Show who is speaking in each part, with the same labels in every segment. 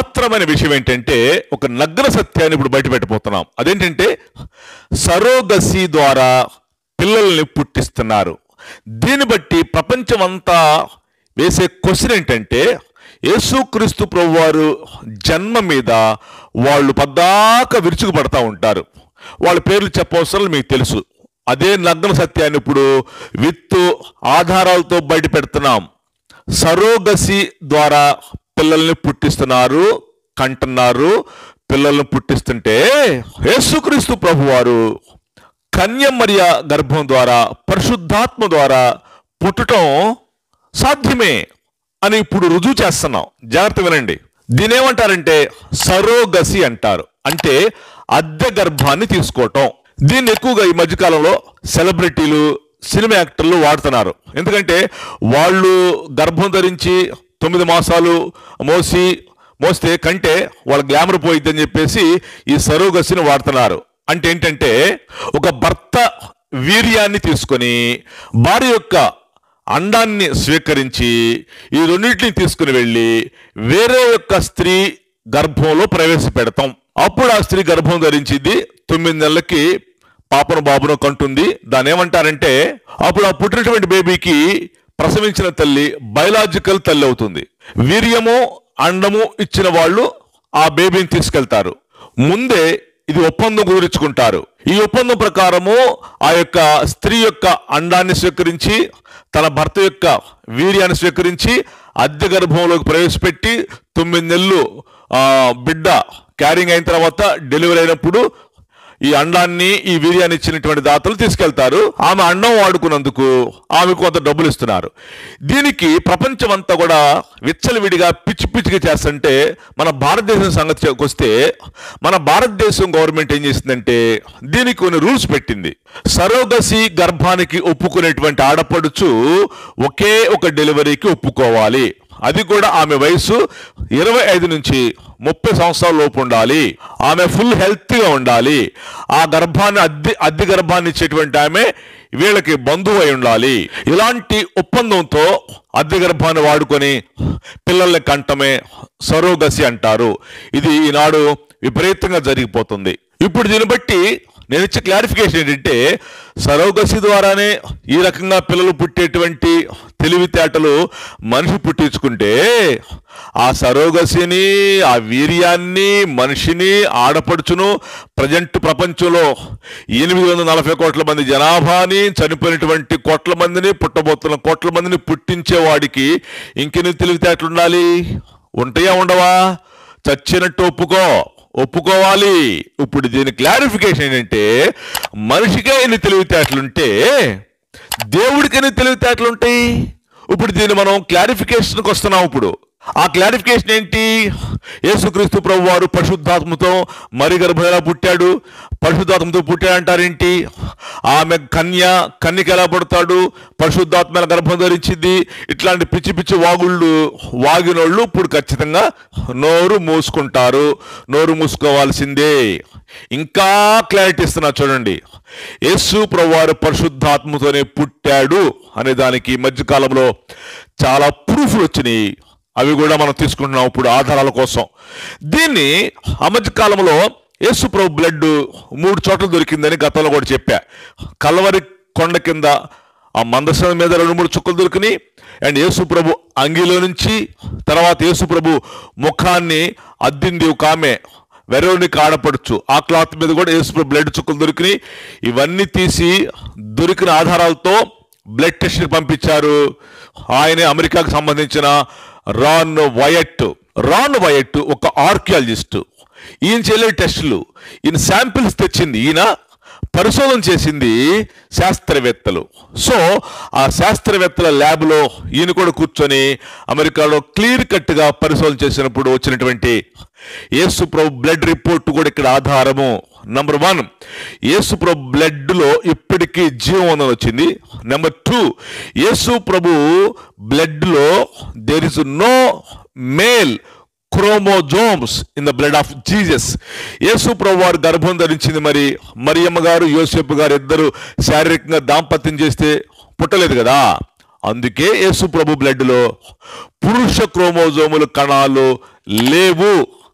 Speaker 1: మహత్తరమైన విషయం ఏంటంటే ఒక నగ్న సత్యాన్ని ఇప్పుడు బయట పెట్టబోతున్నాం. అదేంటంటే సరోగసి ద్వారా పిల్లల్ని పుట్టిస్తున్నారు. దీన్ని బట్టి ప్రపంచం అంతా వేసే క్వశ్చన్ ఏంటంటే యేసుక్రీస్తు ప్రభువారు జన్మ మీద వాళ్ళు పద్దాక విరుచుకుపడతా ఉంటారు. వాళ్ళ పేర్లు చెప్పవసరం మీకు తెలుసు. అదే నగ్న సత్యాన్ని ఇప్పుడు విత్ ఆధారాలతో బయట పెడుతున్నాం. సరోగసి ద్వారా పిల్లల్ని పుట్టిస్తున్నారు, కంటున్నారు. పిల్లల్ని పుట్టిస్తుంటే యేసుక్రీస్తు ప్రభువారు కన్యమరియ గర్భం ద్వారా పరిశుద్ధాత్మ ద్వారా పుట్టడం సాధ్యమే అని ఇప్పుడు రుజువు చేస్తున్నాం. జాగ్రత్త వినండి. దీని ఏమంటారంటే సరోగసి అంటారు. అంటే అద్దె గర్భాన్ని తీసుకోవటం. దీన్ని ఎక్కువగా ఈ మధ్యకాలంలో సెలబ్రిటీలు, సినిమా యాక్టర్లు వాడుతున్నారు. ఎందుకంటే వాళ్ళు గర్భం ధరించి 9 మాసాలు మోస్తే కంటే వాళ్ళ గ్లామర్ పోయిద్దని చెప్పేసి ఈ సరోగసిని వాడుతున్నారు. అంటే ఏంటంటే ఒక భర్త వీర్యాన్ని తీసుకొని భార్య యొక్క అండాన్ని స్వీకరించి ఈ రెండింటిని తీసుకుని వెళ్ళి వేరే యొక్క స్త్రీ గర్భంలో ప్రవేశపెడతాం. అప్పుడు ఆ స్త్రీ గర్భం ధరించింది 9 నెలలకి పాపను బాబును కంటుంది. దాన్ని ఏమంటారంటే అప్పుడు ఆ పుట్టినటువంటి బేబీకి ప్రసవించిన తల్లి బయలాజికల్ తల్లి అవుతుంది. వీర్యము అండము ఇచ్చిన వాళ్ళు ఆ బేబీని తీసుకెళ్తారు. ముందే ఇది ఒప్పందం కుదుర్చుకుంటారు. ఈ ఒప్పందం ప్రకారము ఆ యొక్క స్త్రీ యొక్క అండాన్ని స్వీకరించి తన భర్త యొక్క వీర్యాన్ని స్వీకరించి అద్దె గర్భంలోకి ప్రవేశపెట్టి 9 నెలలు బిడ్డ క్యారింగ్ అయిన తర్వాత డెలివరీ అయినప్పుడు ఈ అండాన్ని ఈ వీర్యాన్ని ఇచ్చినటువంటి దాతలు తీసుకెళ్తారు. ఆమె అండం వాడుకున్నందుకు ఆమెకు కొంత డబ్బులు ఇస్తున్నారు. దీనికి ప్రపంచం అంతా కూడా విచ్చలవిడిగా పిచ్చిగా చేస్తుంటే మన భారతదేశం సంగతికి వస్తే మన భారతదేశం గవర్నమెంట్ ఏం చేసిందంటే దీనికి కొన్ని రూల్స్ పెట్టింది. సరోగసి గర్భానికి ఒప్పుకునేటువంటి ఆడపడుచు ఒకే ఒక డెలివరీకి ఒప్పుకోవాలి. అది కూడా ఆమె వయసు 25 నుంచి 30 సంవత్సరాల లోపు ఉండాలి. ఆమె ఫుల్ హెల్త్గా ఉండాలి. ఆ గర్భాన్ని అద్దె గర్భాన్ని ఇచ్చేటువంటి ఆమె వీళ్ళకి బంధువు అయి ఉండాలి. ఇలాంటి ఒప్పందంతో అద్దె గర్భాన్ని వాడుకొని పిల్లల్ని కంటమే సరోగసి అంటారు. ఇది ఈనాడు విపరీతంగా జరిగిపోతుంది. ఇప్పుడు దీన్ని బట్టి నేను ఇచ్చే క్లారిఫికేషన్ ఏంటంటే సరోగసి ద్వారానే ఈ రకంగా పిల్లలు పుట్టేటువంటి తెలివితేటలు మనిషి పుట్టించుకుంటే ఆ సరోగసిని, ఆ వీర్యాన్ని, మనిషిని, ఆడపడుచును ప్రజెంట్ ప్రపంచంలో 840 కోట్ల మంది జనాభాని, చనిపోయినటువంటి కోట్ల మందిని, పుట్టబోతున్న కోట్ల మందిని పుట్టించేవాడికి ఇంకెన్ని తెలివితేటలు ఉండాలి? ఉంటాయా ఉండవా? చచ్చినట్టు ఒప్పుకోవాలి. ఇప్పుడు దీని క్లారిఫికేషన్ ఏంటంటే మనిషికే ఎన్ని తెలివితేటలుంటే దేవుడికి ఎన్ని తెలివితేటలుంటాయి? ఇప్పుడు దీన్ని మనం క్లారిఫికేషన్కి వస్తున్నాం. ఇప్పుడు ఆ క్లారిఫికేషన్ ఏంటి? యేసుక్రీస్తు ప్రభువారు పరిశుద్ధాత్మతో మరి గర్భం ఎలా పుట్టాడు? పరిశుద్ధాత్మతో పుట్టాడంటారేంటి? ఆమె కన్యకి ఎలా పడతాడు? పరిశుద్ధాత్మ గర్భం ధరించింది. ఇట్లాంటి పిచ్చి పిచ్చి వాగినోళ్ళు ఇప్పుడు ఖచ్చితంగా నోరు మూసుకుంటారు. నోరు మూసుకోవాల్సిందే. ఇంకా క్లారిటీ ఇస్తున్నా చూడండి. యేసు ప్రభువారు పరిశుద్ధాత్మతోనే పుట్టాడు అనే దానికి మధ్యకాలంలో చాలా ప్రూఫ్లు వచ్చినాయి. అవి కూడా మనం తీసుకుంటున్నాం ఇప్పుడు ఆధారాల కోసం. దీన్ని ఆ మధ్య కాలంలో యేసు ప్రభు బ్లడ్ 3 చోట్ల దొరికిందని గతంలో కూడా చెప్పా. కల్వరి కొండ కింద ఆ మందసం మీద 2-3 చుక్కలు దొరికినాయి. అండ్ యేసు ప్రభు అంగిలో నుంచి తర్వాత యేసు ప్రభు ముఖాన్ని అద్దింది ఒక ఆమె వెరోనికి ఆడపడుచు. ఆ క్లాత్ మీద కూడా యేసు ప్రభు బ్లడ్ చుక్కలు దొరికినాయి. ఇవన్నీ తీసి దొరికిన ఆధారాలతో బ్లడ్ టెస్ట్ పంపించారు. ఆయనే అమెరికాకు సంబంధించిన రాన్ వైయట్ ఒక ఆర్కియాలజిస్టు. ఈయన చేయలే టెస్టులు, ఈయన శాంపిల్స్ తెచ్చింది, ఈయన పరిశోధన చేసింది శాస్త్రవేత్తలు. సో ఆ శాస్త్రవేత్తల ల్యాబ్లో ఈయన కూడా కూర్చొని అమెరికాలో క్లియర్ కట్గా పరిశోధన చేసినప్పుడు వచ్చినటువంటి యేసు ప్రభు బ్లడ్ రిపోర్ట్ కూడా ఇక్కడ ఆధారము. నెంబర్ 1, యేసు ప్రభు బ్లడ్లో ఇప్పటికీ జీవం ఉందని వచ్చింది. నెంబర్ 2, యేసు ప్రభు బ్లడ్లో there is no male chromosomes in the blood of Jesus. Yesu ప్రభు వారు గర్భం ధరించింది. మరి మరియమ్మ గారు, యోసేపు గారు ఇద్దరు శారీరకంగా దాంపత్యం చేస్తే పుట్టలేదు కదా. అందుకే యేసు ప్రభు బ్లడ్లో పురుష క్రోమోజోములు కణాలు లేవు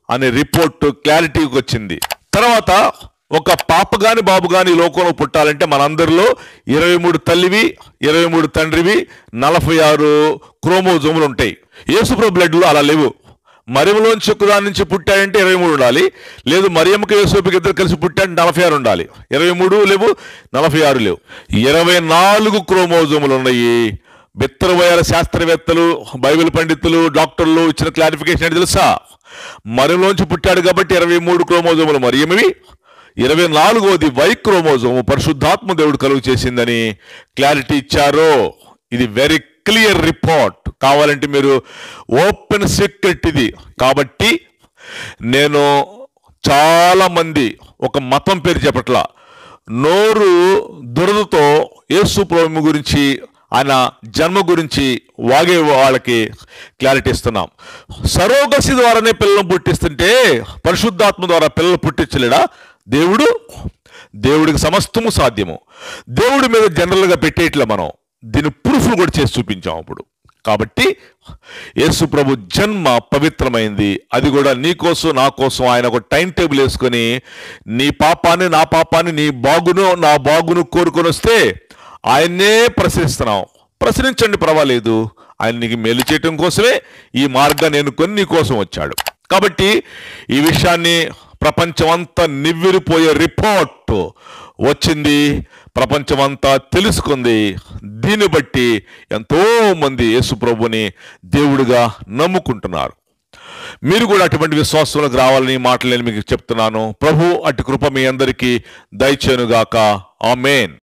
Speaker 1: అనే రిపోర్ట్ క్లారిటీకి వచ్చింది. తర్వాత ఒక పాప గాని బాబు గాని ఈ లోకంలో పుట్టాలంటే మనందరిలో 23 తల్లివి 23 తండ్రివి 46 క్రోమోజోములు ఉంటాయి. యేసుప్రభు బ్లడ్లో అలా లేవు. మరియంలోంచి ఒకదాని నుంచి పుట్టాడంటే 23 ఉండాలి. లేదు మరియమ్మకి యేసుప్రభుకి ఇద్దరు కలిసి పుట్టాడంటే 46 ఉండాలి. 23 లేవు, 46 లేవు. 24 క్రోమోజోములు ఉన్నాయి. బిత్తరబోయాల శాస్త్రవేత్తలు, బైబిల్ పండితులు, డాక్టర్లు ఇచ్చిన క్లారిఫికేషన్ ఏంటి తెలుసా? మరియంలోంచి పుట్టాడు కాబట్టి 23 క్రోమోజోములు మరియమివి, 24వది వై క్రోమోజోము పరిశుద్ధాత్మ దేవుడు కలుగు చేసిందని క్లారిటీ ఇచ్చారు. ఇది వెరీ క్లియర్ రిపోర్ట్. కావాలంటే మీరు ఓపెన్ సీక్రెట్ ఇది. కాబట్టి నేను చాలా మంది ఒక మతం పేరు చెప్పట్లా, నోరు దురదతో యేసు ప్రభువు గురించి ఆయన జన్మ గురించి వాగే వాళ్ళకి క్లారిటీ ఇస్తున్నాం. సరోగసి ద్వారానే పిల్లలను పుట్టిస్తుంటే పరిశుద్ధాత్మ ద్వారా పిల్లలు పుట్టించలేడా దేవుడు? దేవుడికి సమస్తము సాధ్యము. దేవుడి మీద జనరల్గా పెట్టేట్లా మనం దీని ప్రూఫ్లు కూడా చేసి చూపించాం అప్పుడు. కాబట్టి యేసు ప్రభు జన్మ పవిత్రమైంది. అది కూడా నీ కోసం నా కోసం ఆయన ఒక టైం టేబుల్ వేసుకొని నీ పాపాన్ని నా పాపాన్ని నీ బాగును నా బాగును కోరుకొని వస్తే ఆయన్నే ప్రశ్నిస్తున్నాం. ప్రశ్నించండి, పర్వాలేదు. ఆయన నీకు మేలు చేయటం కోసమే ఈ మార్గాన్ని ఎన్నుకొని నీ కోసం వచ్చాడు. కాబట్టి ఈ విషయాన్ని ప్రపంచమంతా నివ్వెరిపోయే రిపోర్ట్ వచ్చింది, ప్రపంచమంతా తెలుసుకుంది. దీన్ని బట్టి ఎంతో మంది యేసు ప్రభుని దేవుడిగా నమ్ముకుంటున్నారు. మీరు కూడా అటువంటి విశ్వాసంలోకి రావాలని మాటలు నేను మీకు చెప్తున్నాను. ప్రభు అటు కృప మీ అందరికీ దయచేయునుగాక. ఆమేన్.